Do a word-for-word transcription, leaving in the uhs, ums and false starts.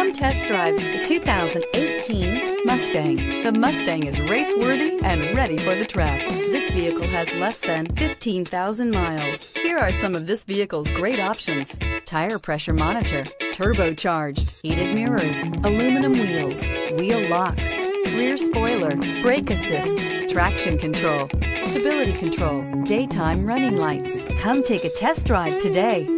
Come test drive the two thousand eighteen Mustang. The Mustang is race-worthy and ready for the track. This vehicle has less than fifteen thousand miles. Here are some of this vehicle's great options: tire pressure monitor, turbocharged, heated mirrors, aluminum wheels, wheel locks, rear spoiler, brake assist, traction control, stability control, daytime running lights. Come take a test drive today.